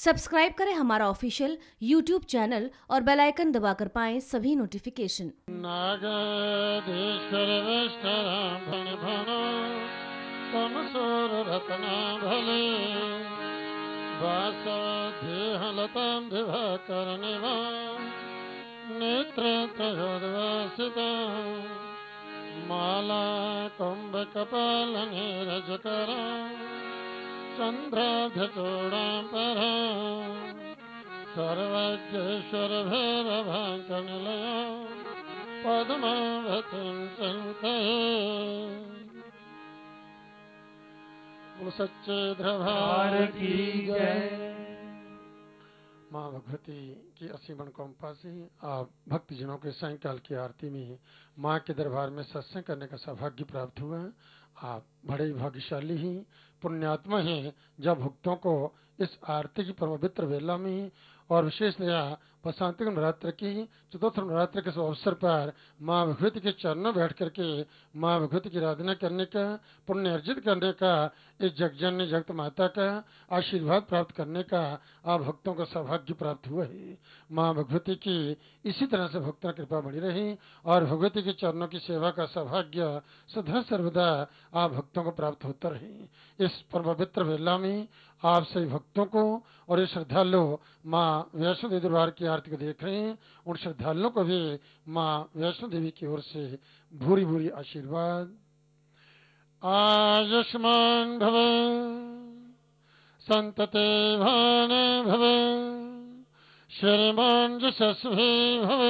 Subscribe करें हमारा official YouTube channel और बेल आइकन दबाकर पाएं सभी नोटिफिकेशन। नागेश्वर तमसोर रत्ना भले वासदेहलतां दिवाकरनिवा नेत्र त्रयोदवासिता माला कुंभकपाल नीरजकरा चंद्राभ्यचूड़ापरा सर्वज्ञेश्वर भैरवांकनिलया पद्मावतीं चिन्तये। सच्चे दरबार की जय। माँ भगवती की असीमन कंपा से आप भक्तजनों के सायंकाल की आरती में माँ के दरबार में सत्संग करने का सौभाग्य प्राप्त हुआ। आप बड़े ही भाग्यशाली ही पुण्यात्मा हैं जब भक्तों को इस आरती की पवित्र वेला में और विशेषतया बसंत नवरात्र की चतुर्थ नवरात्र के अवसर पर माँ भगवती के चरणों बैठ करके माँ भगवती की आराधना करने का, पुण्य अर्जित करने का, इस जगजननी जगत माता का आशीर्वाद प्राप्त करने का आप भक्तों को सौभाग्य प्राप्त हुआ है। माँ भगवती की इसी तरह से भक्तों की कृपा बनी रही और भगवती के चरणों की सेवा का सौभाग्य सदा सर्वदा आप भक्तों को प्राप्त होता रहे। इस पवित्र वेला में आप सभी भक्तों को और ये श्रद्धालु माँ वैष्णो देवी दरबार की आरती को देख रहे हैं, उन श्रद्धालुओं को भी माँ वैष्णो देवी की ओर से भूरी भूरी आशीर्वाद। आयुष्मान भव संतते भान भव श्रीमान यशस्वी भव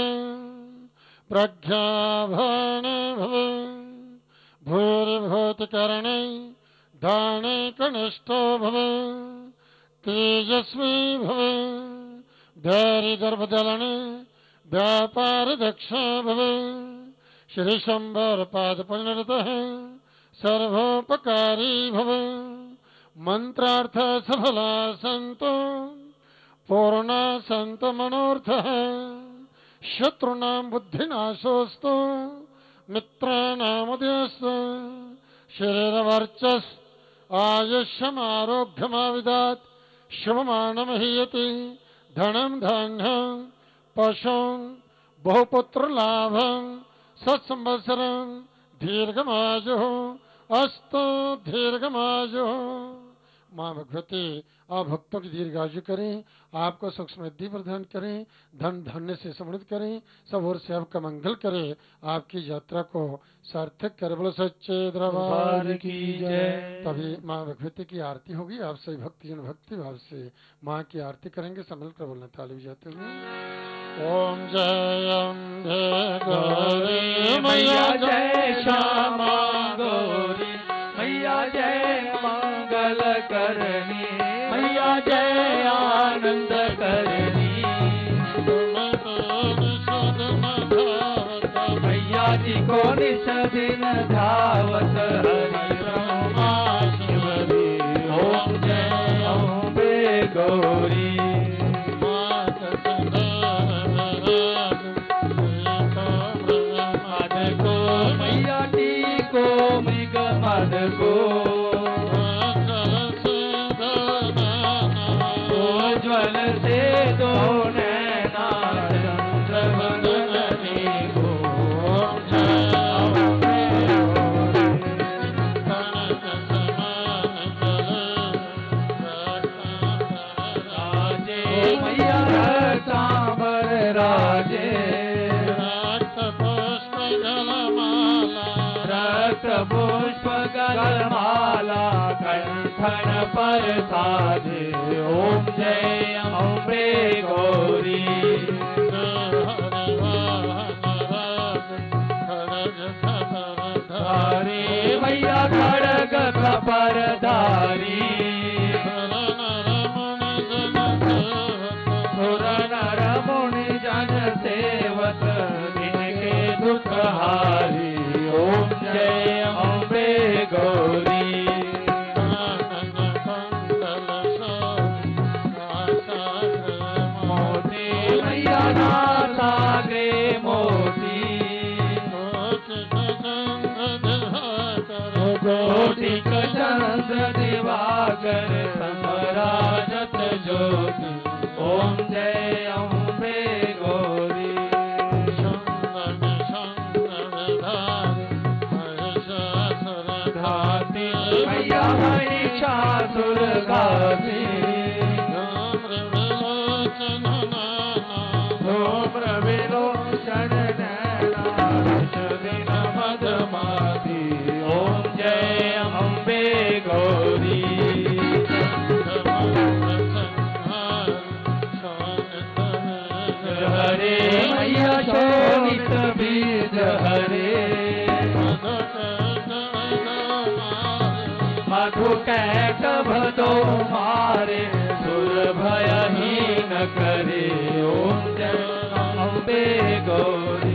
प्रज्ञाभान भव भूरिभूत करणे दाने कनिष्ठो भव तेजस्वी भव धैर्य गर्भदलन व्यापार दक्ष भव श्री शंबर पाद पुण्यरतः सर्वोपकारी भव मंत्रार्थ सफला संतो पूर्णा संत मनोर्थः शत्रुनां बुद्धिनाशोस्तु मित्राणामुदयस्तु शरीरवर्चस् आयुष्यमारोग्यमाविदात् शुभमानमहीयते धनं धान्यं पशुं बहुपुत्र लाभं सत्संवत्सरं दीर्घमायुः अस्तु दीर्घमायुः। माँ भगवती आप भक्तों की दीर्घायु करें, आपको सुख समृद्धि प्रदान करें, धन धान्य से समृद्ध करें, सब ओर से आपका मंगल करें, आपकी यात्रा को सार्थक कर। बोलो सच्चे दरबार की जय। तभी माँ भगवती की आरती होगी। आप सभी भक्तजन भक्ति भाव से माँ की आरती करेंगे। संभल कर बोलना ताली बजाते हुए। ओम जय अम्बे गौरी मैया जय श्यामा गौरी मैया जय मंगल करनी मैया जय आनंद करनी मैया जी को निश दिन धावत हरि ब्रह्मा शिवरी। ओम जय अम्बे गौरी मैया जी को मृग मद को ज्वल से दो नैना चंद्र बदनी को राजे मैया सांबर राजे पुष्प गलमाला कंठन पर साधे। ओम जय अम्बे गौरी धारी मैया खड़ग खपर धारी सुर नर मुनि जन सेवक इनके दुख हारी। ओम जय अम्बे गौरी मोती मैया नासाग्रे मोती कोटिक चंद्र दिवाकर समराजत ज्योति ओम जय अम्बे गौरी घाती मैया महिषासुर घाती धूम्र विलोचन नैना दिन मदमाती ओम जय अम्बे गौरी हरे मैया शोभित बीज हरे मधु कैटभ तो मारे सुर भयहीन करे ओम जय अम्बे गौरी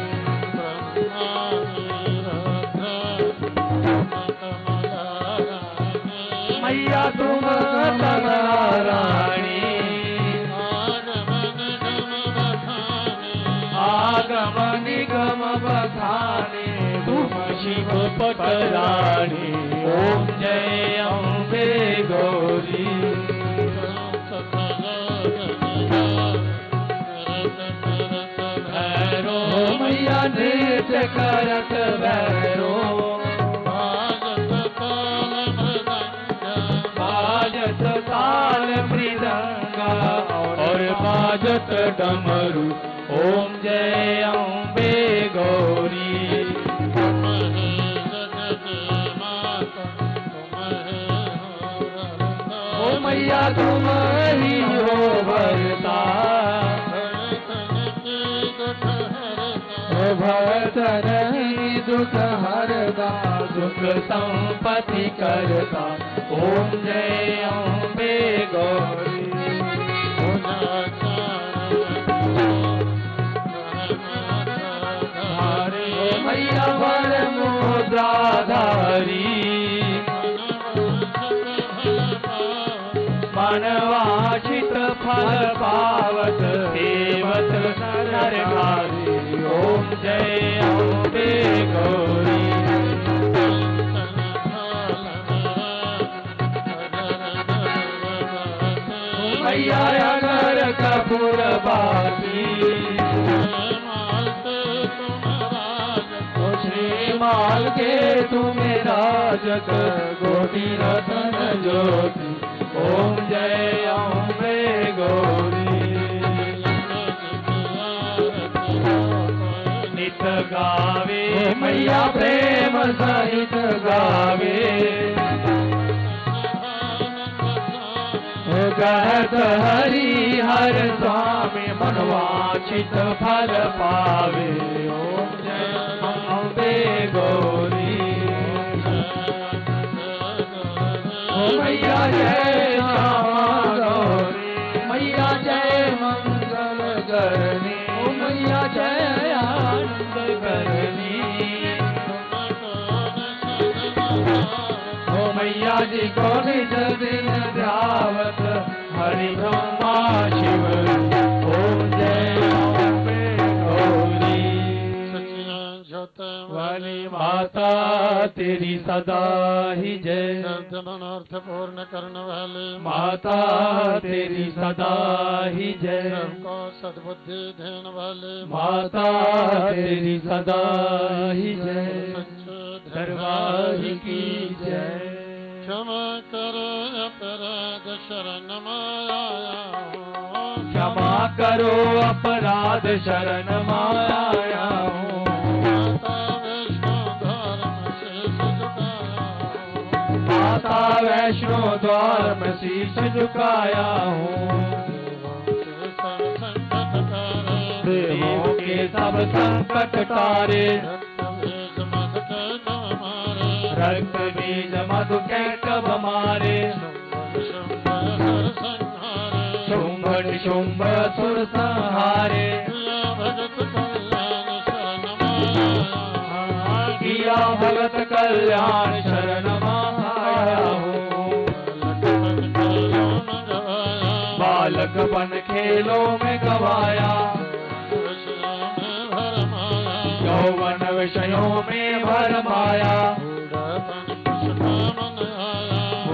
मैया तुम रानी आगम निगम बखाने तुम शिव पटरानी ओम जय अम्बे गौरी भैरो मैया नृत्य करत भैरो बाजत ताल मृदंगा और बाजत डमरू ओम जय अम्बे गौरी ओ मैया तुम ही हो भरता भरतन ही दुख हरदा सुख संपत्ति करता ओम जय अम्बे गौरी मैया वर मुद्राधारी मनवाचित फल पावत देवत नरनारी ओम जय अम्बे गौरी मैया अगर कपूर बाती माल के तुम्हें राजक गोटी रतन ज्योति ओम जय अम्बे गौरी नित गावे मैया प्रेम सहित गावे कहत हरि हर स्वामी मनवांछित फल पावे ओम जय अम्बे गौरी मैया जय श्यामा गौरी मैया जय मंगल करनी मैया जय आनंद करनी मैया जी को निज दिन ध्यावत हरि ब्रह्मा शिव ओम जय अम्बे गौरी वाली माता तेरी सदा ही जय अर्थ पूर्ण करने वाले माता तेरी सदा ही जय सबको सद्बुद्धि देने वाले माता तेरी सदा ही जय दरबार की जय क्षमा करो अपराध शरण माया क्षमा करो अपराध शरण माया माता वैष्णो द्वार में शीश झुकाया हूँ देवों के सब संकट तारे रक्त बीज मधु कैटभ मारे शुंभ निशुंभ सुर संहारे किया भगत कल्याण शरण माया हूँ बालक बन खेलों में गवाया यौवन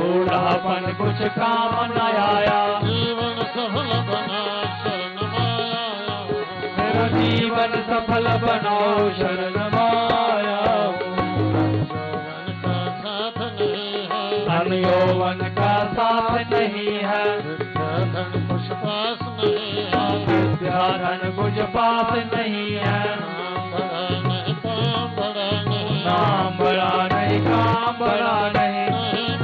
बूढ़ापन कुछ काम न आया, जीवन सफल बना शरण माया, मेरा जीवन सफल बनाओ शरण माया। धन यौवन का साथ नहीं है, धन यौवन का साथ नहीं है, विद्या धन कुछ पास नहीं है, विद्या धन कुछ पास नहीं है, नाम बड़ा नहीं काम बड़ा नहीं, नाम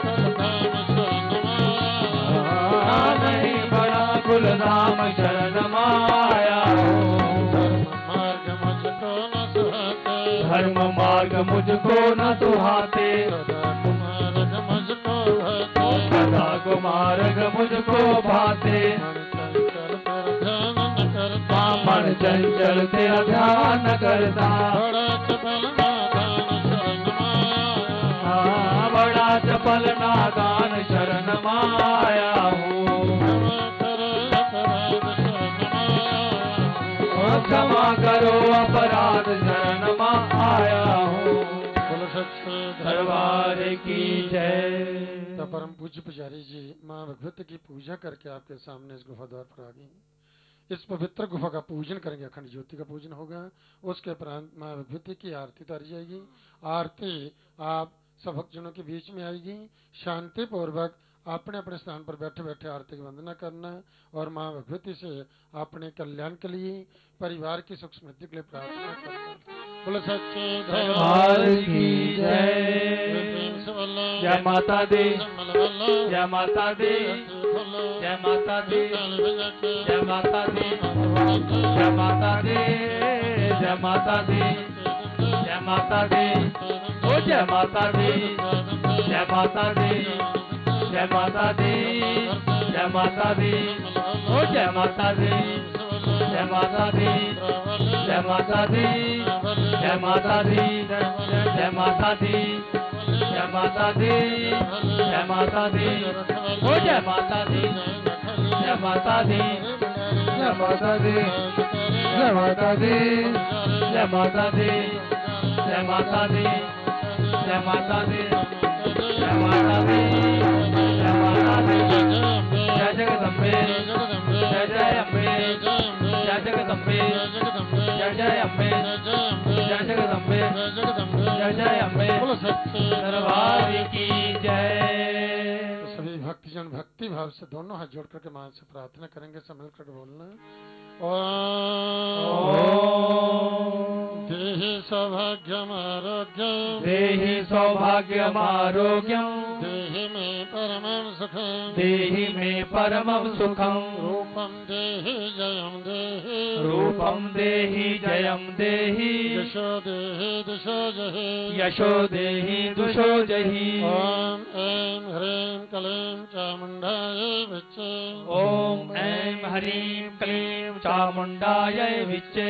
बड़ा नहीं काम बड़ा नहीं, नहीं बड़ा कुलधाम शरण माया। धर्म मार्ग मुझको न सुहाते, सदा कुमार्ग मुझको भाते, मन चंचल तेरा ध्यान करता, बड़ा चपल नादान शरण माया हूँ, क्षमा करो अपराध शरण माया हूँ। दरबार की जय। तो परम पूज्य पुजारी जी माँ भगवती की पूजा करके आपके सामने इस गुफा द्वार पर आ गई। इस पवित्र गुफा का पूजन करेंगे, अखंड ज्योति का पूजन होगा। उसके उपरांत माँ भगवती की आरती उतारी जाएगी। आरती आप सब भक्तजनों के बीच में आएगी। शांति पूर्वक अपने अपने स्थान पर बैठे बैठे आरती की वंदना करना और माँ भगवती से अपने कल्याण के लिए, परिवार की सुख समृद्धि के लिए प्रार्थना करना। बोलो सच्चे दरबार की जय। जय माता दी, जय माता दी, जय माता दी, जय माता दी, जय माता दी, जय माता दी, जय माता दी, ओ जय माता दी, जय माता दी, जय माता दी, जय माता दी, ओ जय माता दी, जय माता दी, जय माता दी, जय माता दी, जय माता दी, जय माता दी, जय माता दी, ओ जय माता दी, जय माता दी, जय माता दी, जय माता दी, जय माता दी, जय माता दी, जय माता दी, जय माता दी, जय माता दी, जय जगदम्बे, जय जय अम्बे, जय जगदम्बे, जय जय अम्बे, जय जगदम्बे, जय जय अम्बे, दरबार की जय। सभी भक्तजन भक्ति भाव से दोनों हाथ जोड़ करके मां से प्रार्थना करेंगे। संभल कर बोलना। देहि सौभाग्यम आरोग्यम, देहि सौभाग्यम आरोग्यम, देहि मे परमं सुखम, देहि मे परमं सुखम, रूपम देहि जयम देहि, रूपम देहि जयम देहि, यशो देहि दिशो जहि, यशो देहि दुषो जहि। ओम ऐं ह्रीं क्लीं चामुण्डायै विच्चे, ओम ऐं ह्रीं क्लीं चामुण्डायै विच्चे।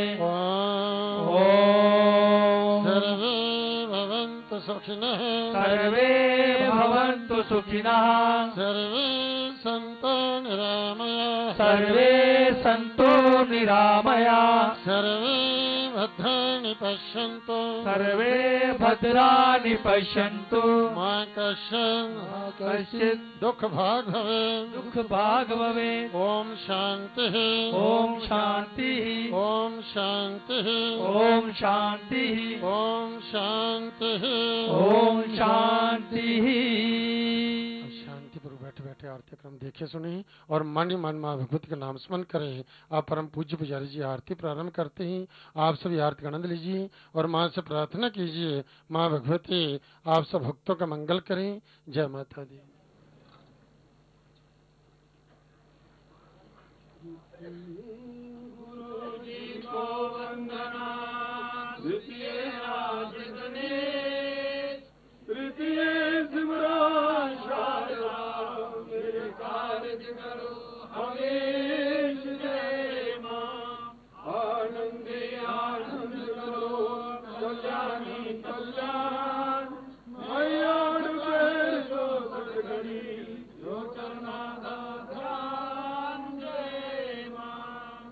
ओम सर्वे भवन्तु सुखिनः, सर्वे भवन्तु सुखिनः, सर्वे सन्तु निरामयाः, सर्वे सन्तु निरामयाः, सर्वे भद्राणि पश्यन्तु, सर्वे भद्राणि पश्यन्तु, मा कश्चित् दुःख भाग् भवेत्, दुःख भाग् भवेत्। ओम शांतिः, ओम शान्तिः, ओम शांतिः, ओम शान्तिः, ओम शांतिः, ओम शान्तिः। शांति पर बैठे बैठे आरती क्रम देखे सुने और मन ही मन माँ भगवती का नाम स्मरण करें। आप परम पूज्य पुजारी जी आरती प्रारंभ करते हैं। आप सभी आरती का आनंद लीजिए और माँ से प्रार्थना कीजिए, माँ भगवती आप सब भक्तों का मंगल करें। जय माता दी। गुरु जी को वंदना, द्वितीय राजगणे, तृतीय सिमरन शारदा, मेरे कार्य करो हमेश जय मां। आनंदे आनंद करो, कल्याणी कल्याण, मैया डूबे जो सदगरी, जो चरना का ध्यान जय मां।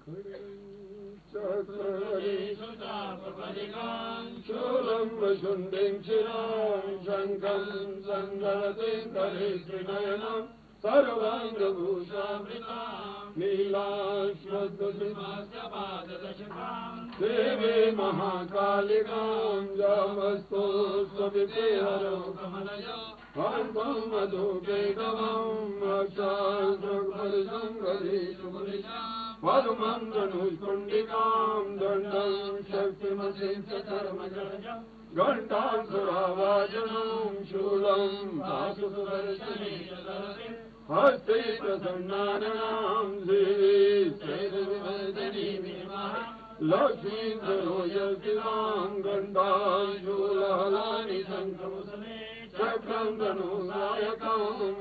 शूलं वशुण्डिं शिरां शङ्खं सन्दरतिं कलित्रिनयनं सर्वाङ्गभूषावृतां नीलाश्वत्थसिंहासपाददशकां देवी महाकालिकां जामस्तोस्त्वविपेहरो कमलयो हर्तं मधुकेतवम् अक्षास्त्रपरिशं गरीषुमुनिशां पद्मं धनुष्कुण्डिकां दण्डं शक्तिमसिं च धर्मजलजं घण्टां सुरावाजनं शूलं भासुसुदर्शने हस्ते प्रसन्नानां श्रीविवर्धनी लक्ष्मीधरो यज्ञां घण्टां शूलहलानि शङ्खमुसमे चक्रं धनुनायकम्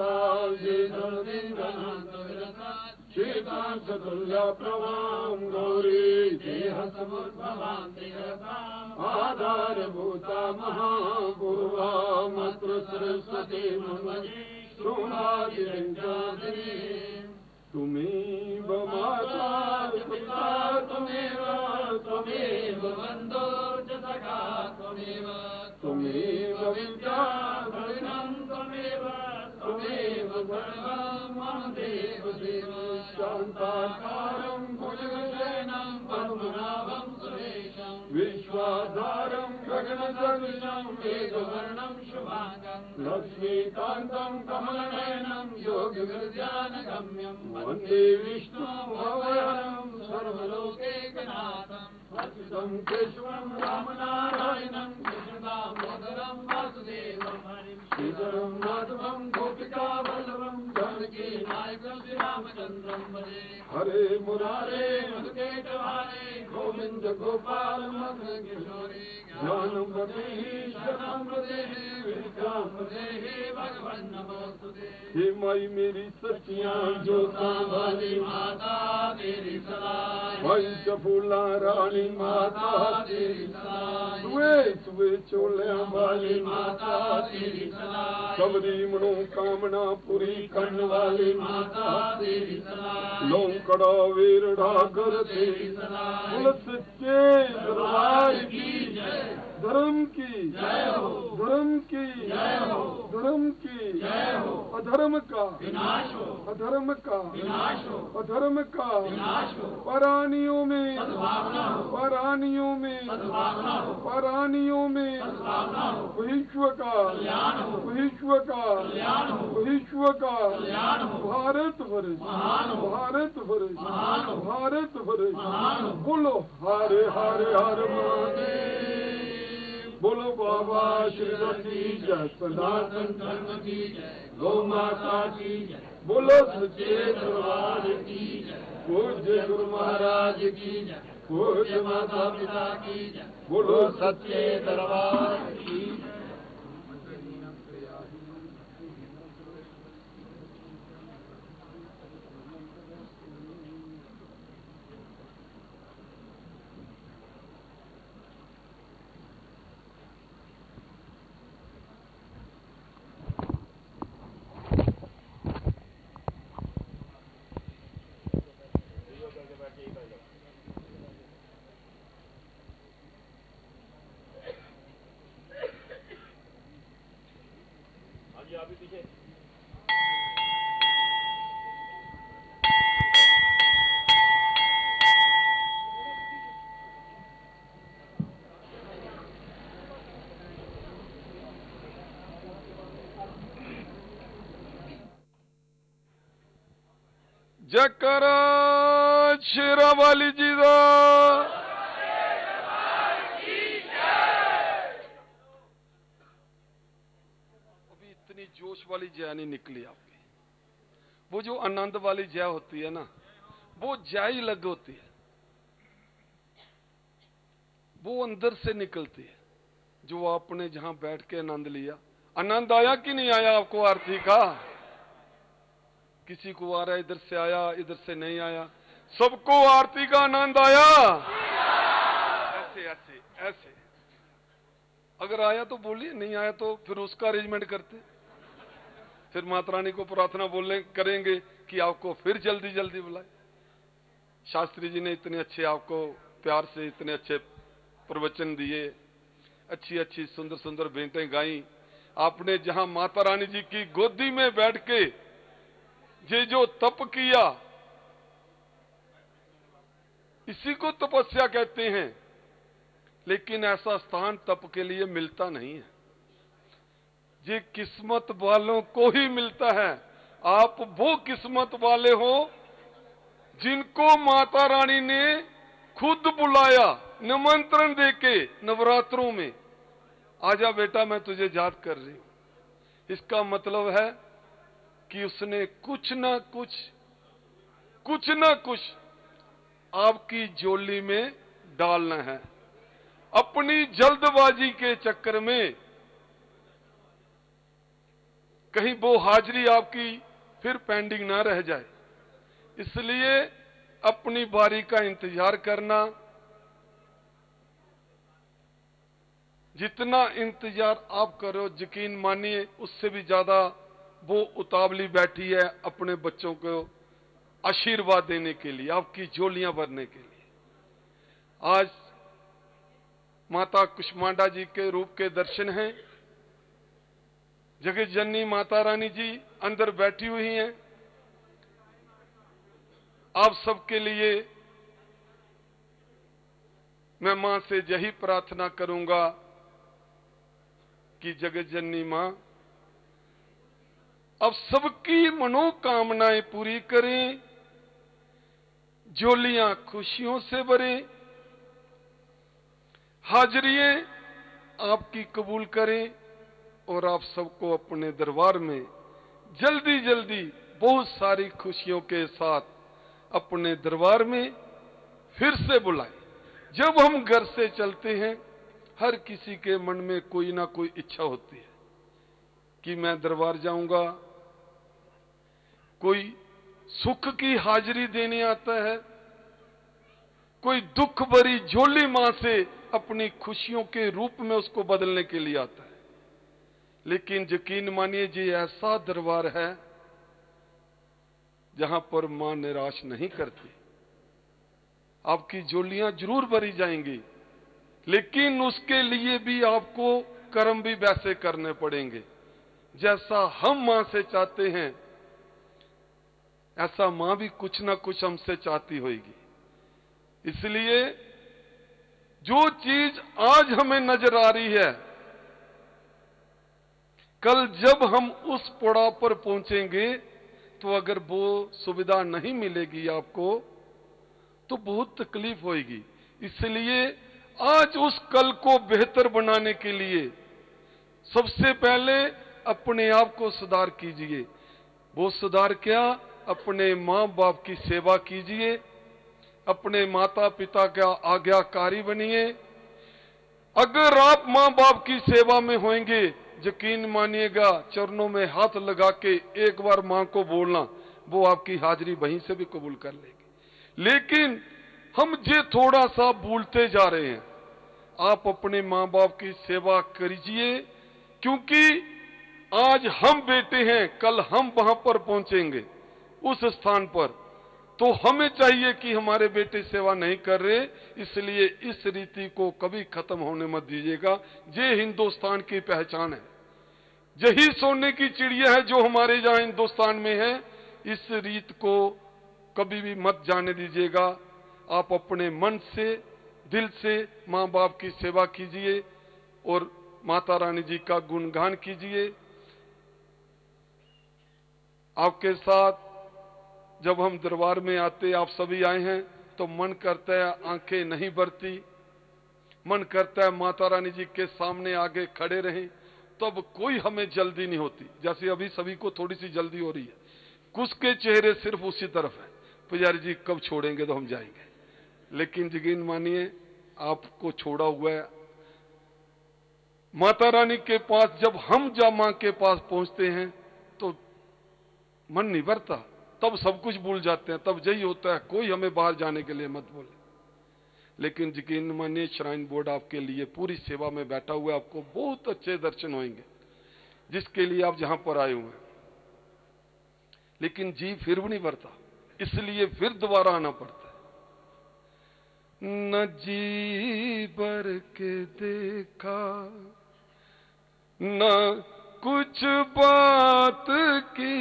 हस्ताभिधरदिन्दनान्तविरता शीतां चतुर्यप्रभां गौरी देहसमुद्भवां देहताम् आधारभूता महापूर्वामत्र सरस्वती मन्वये शृङ्गादिरञ्जादिनी तुमेव माता पिता त्वमेव बन्धो च सखा त्वमेव विद्या भगिनं त्वमेव सर्वं मम देव शान्ताकारं भुजगशयनं पद्मनाभं सुरेशं विश्वाधारं गगनसदृशं वेदवर्णं शुभाङ्गं लक्ष्मीकान्तं कमलनयनं योगिविद्यानगम्यं वन्दे विष्णुं भवहरं सर्वलोकैकनाथं अच्युतं केशवं रामनारायणं कृष्णदामोदरं वासुदेवं हरिं श्रीधरं माधवं गोपिकावल्लभं जानकी नायकं श्रीरामचन्द्रं भजे हरे मुरारे मधुकेटहारे गोविन्द गोपाल मदनकिशोरे ज्ञानं प्रदेहि शरणं प्रदेहि विद्यां प्रदेहि भगवन् नमोस्तुते हे माई मेरी सच्चियां जोतां वाली माता तेरी सलाह पंचफूला रानी माता तेरी सलाह सुए चोलियां वाली माता तेरी सलाह सबरी मनोकामना पूरी करने वाली माता तेरी सलाह लोंकड़ा वीरड़ा कर तेरी सलाह बोल सच्चे दरबार की जय धर्म की जय हो धर्म की जय हो धर्म की जय हो अधर्म का विनाश हो अधर्म का विनाश हो अधर्म का विनाश हो परानियों में सद्भावना हो परानियों में सद्भावना हो परानियों में सद्भावना हो विश्व का कल्याण हो विश्व का कल्याण हो विश्व का कल्याण हो भारत वर्ष महान हो भारत वर्ष महान हो भारत वर्ष महान हो बोलो हरे हरे हर महादेव बोलो बाबा श्रीमती जय सनातन धर्म की जय गौ माता की जय बोलो सच्चे दरबार की जय पूज्य गुरु महाराज की जय पूज्य माता पिता की जय बोलो सच्चे दरबार की जय। जकरा शेरावाली जी दा अभी इतनी जोश वाली जय नहीं निकली आपकी। वो जो आनंद वाली जय होती है ना, वो जय ही अलग होती है, वो अंदर से निकलती है। जो आपने जहां बैठ के आनंद लिया, आनंद आया कि नहीं आया आपको आरती का? किसी को आ रहा, इधर से आया, इधर से नहीं आया, सबको आरती का आनंद आया। ऐसे ऐसे ऐसे अगर आया तो बोलिए, नहीं आया तो फिर उसका अरेंजमेंट करते, फिर माता रानी को प्रार्थना बोलने करेंगे कि आपको फिर जल्दी जल्दी बुलाए। शास्त्री जी ने इतने अच्छे आपको प्यार से इतने अच्छे प्रवचन दिए, अच्छी अच्छी सुंदर सुंदर भेंटें गाई। आपने जहां माता रानी जी की गोदी में बैठ के ये जो तप किया, इसी को तपस्या कहते हैं। लेकिन ऐसा स्थान तप के लिए मिलता नहीं है, ये किस्मत वालों को ही मिलता है। आप वो किस्मत वाले हो जिनको माता रानी ने खुद बुलाया निमंत्रण देके नवरात्रों में, आजा बेटा मैं तुझे याद कर रही हूं। इसका मतलब है कि उसने कुछ ना कुछ आपकी झोली में डालना है। अपनी जल्दबाजी के चक्कर में कहीं वो हाजिरी आपकी फिर पेंडिंग ना रह जाए, इसलिए अपनी बारी का इंतजार करना। जितना इंतजार आप करो, यकीन मानिए उससे भी ज्यादा वो उतावली बैठी है अपने बच्चों को आशीर्वाद देने के लिए, आपकी झोलियां भरने के लिए। आज माता कुष्मांडा जी के रूप के दर्शन हैं। जगत जननी माता रानी जी अंदर बैठी हुई हैं। आप सबके लिए मैं मां से यही प्रार्थना करूंगा कि जगत जननी मां अब सबकी मनोकामनाएं पूरी करें, झोलियां खुशियों से भरें, हाजिरियां आपकी कबूल करें और आप सबको अपने दरबार में जल्दी जल्दी बहुत सारी खुशियों के साथ अपने दरबार में फिर से बुलाएं। जब हम घर से चलते हैं, हर किसी के मन में कोई ना कोई इच्छा होती है कि मैं दरबार जाऊंगा। कोई सुख की हाजिरी देने आता है, कोई दुख भरी झोली मां से अपनी खुशियों के रूप में उसको बदलने के लिए आता है। लेकिन यकीन मानिए जी, ऐसा दरबार है जहां पर मां निराश नहीं करती। आपकी झोलियां जरूर भरी जाएंगी, लेकिन उसके लिए भी आपको कर्म भी वैसे करने पड़ेंगे जैसा हम मां से चाहते हैं, ऐसा मां भी कुछ ना कुछ हमसे चाहती होगी। इसलिए जो चीज आज हमें नजर आ रही है, कल जब हम उस पड़ाव पर पहुंचेंगे तो अगर वो सुविधा नहीं मिलेगी आपको तो बहुत तकलीफ होगी। इसलिए आज उस कल को बेहतर बनाने के लिए सबसे पहले अपने आप को सुधार कीजिए। वो सुधार क्या? अपने मां बाप की सेवा कीजिए, अपने माता पिता का आज्ञाकारी बनिए। अगर आप मां बाप की सेवा में होंगे, यकीन मानिएगा चरणों में हाथ लगा के एक बार मां को बोलना, वो आपकी हाजिरी वहीं से भी कबूल कर लेगी। लेकिन हम ये थोड़ा सा भूलते जा रहे हैं। आप अपने मां बाप की सेवा कीजिए, क्योंकि आज हम बेटे हैं, कल हम वहां पर पहुंचेंगे उस स्थान पर, तो हमें चाहिए कि हमारे बेटे सेवा नहीं कर रहे, इसलिए इस रीति को कभी खत्म होने मत दीजिएगा। ये हिंदुस्तान की पहचान है, यही सोने की चिड़िया है जो हमारे यहाँ हिंदुस्तान में है। इस रीत को कभी भी मत जाने दीजिएगा। आप अपने मन से, दिल से मां बाप की सेवा कीजिए और माता रानी जी का गुणगान कीजिए। आपके साथ जब हम दरबार में आते, आप सभी आए हैं, तो मन करता है आंखें नहीं भरती, मन करता है माता रानी जी के सामने आगे खड़े रहें। तब कोई हमें जल्दी नहीं होती, जैसे अभी सभी को थोड़ी सी जल्दी हो रही है। कुछ के चेहरे सिर्फ उसी तरफ है, पुजारी जी कब छोड़ेंगे तो हम जाएंगे। लेकिन यकीन मानिए आपको छोड़ा हुआ है माता रानी के पास। जब हम मां के पास पहुंचते हैं तो मन नहीं भरता, तब सब कुछ भूल जाते हैं। तब यही होता है कोई हमें बाहर जाने के लिए मत बोले। लेकिन यकीन मानिए श्राइन बोर्ड आपके लिए पूरी सेवा में बैठा हुआ है, आपको बहुत अच्छे दर्शन होंगे जिसके लिए आप जहां पर आए हुए हैं। लेकिन जी फिर भी नहीं भरता, इसलिए फिर दोबारा आना पड़ता है। न जी भर के देखा, न कुछ बात की।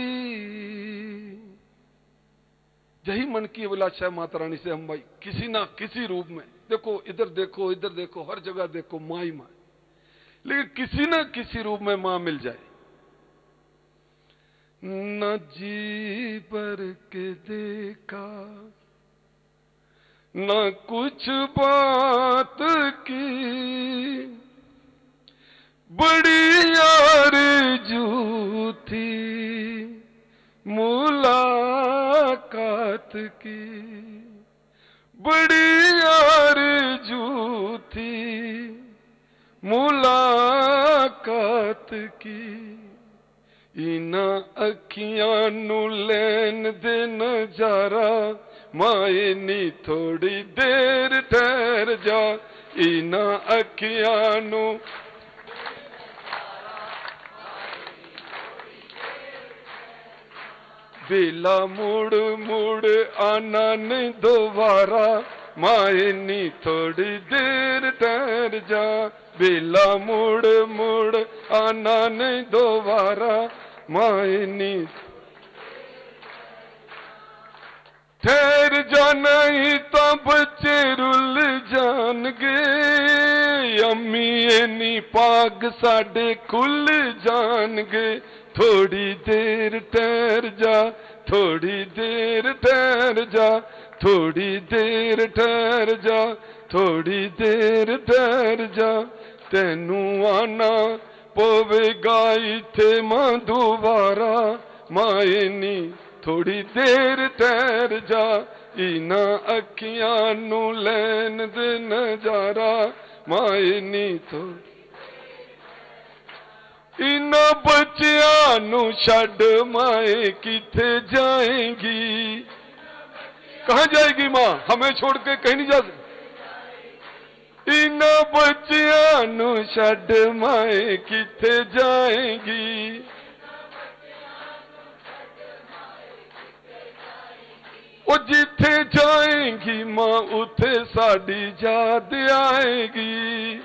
यही मन की अभिलाषा है माता रानी से हम भाई, किसी ना किसी रूप में। देखो इधर देखो, इधर देखो, हर जगह देखो माँ ही माँ, लेकिन किसी ना किसी रूप में माँ मिल जाए। न जी भर के देखा, न कुछ बात की, बड़ी आरज़ू थी मुलाकात की, बड़ी आरज़ू थी मुलाकात की। इना अखियां नू लैन दे नजारा, माए नी थोड़ी देर ठहर जा। इना अखियां नू बेला मुड़ मुड़ आना नहीं दोबारा, माए नी थोड़ी देर ठहर जा। बेला मुड़ मुड़ आना नहीं दोबारा, माए नी ठहर जा, नहीं तो बच्चे रुल जानगे। अम्मी एनी पाग साडे खुल जानगे। थोड़ी देर ठहर जा, थोड़ी देर ठहर जा, थोड़ी देर ठहर जा, थोड़ी देर ठहर जा। तेनू आना पवेगा इत्थे मां दोबारा, माए नी थोड़ी देर ठहर जा। इना अखियां नू लैन दे नजारा, माए नी थोड़ी। इना बच्चियां नू छड़ माए किथे जाएंगी। कहां जाएगी मां, हमें छोड़ के कहीं नहीं जा सकती। इना बच्चियां नू छड़ माए किथे जाएंगी। ओ जिथे जाएंगी मां उथे साडी याद आएगी।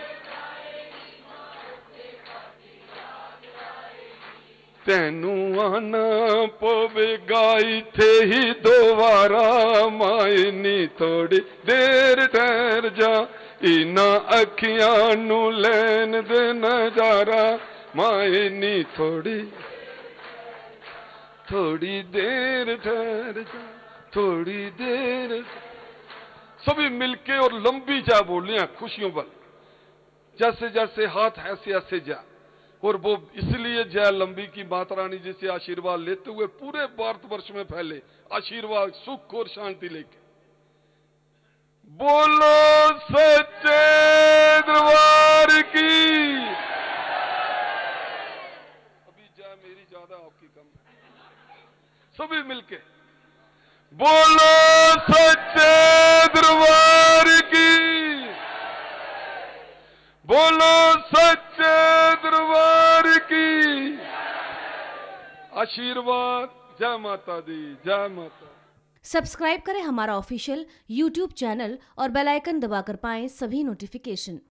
तेनू आना पवेगा इत्थे ही दोबारा, माए नी थोड़ी देर ठहर जा। इना अखियां नू लैन दे नजारा, माए नी थोड़ी थोड़ी देर ठहर जा, थोड़ी देर। सभी मिलके और लंबी जा बोलियां खुशियों पर, जैसे जैसे हाथ ऐसे ऐसे जा। और वो इसलिए जय लंबी की माता रानी जी से आशीर्वाद लेते हुए पूरे भारतवर्ष में फैले आशीर्वाद, सुख और शांति लेके। बोलो सच्चे दरबार की। अभी जय मेरी ज्यादा आपकी कम है। सभी मिलके बोलो सच्चे दरबार की, बोलो सच्चे दरबार की। आशीर्वाद। जय माता दी, जय माता। सब्सक्राइब करें हमारा ऑफिशियल YouTube चैनल और बेल आइकन दबाकर पाएं सभी नोटिफिकेशन।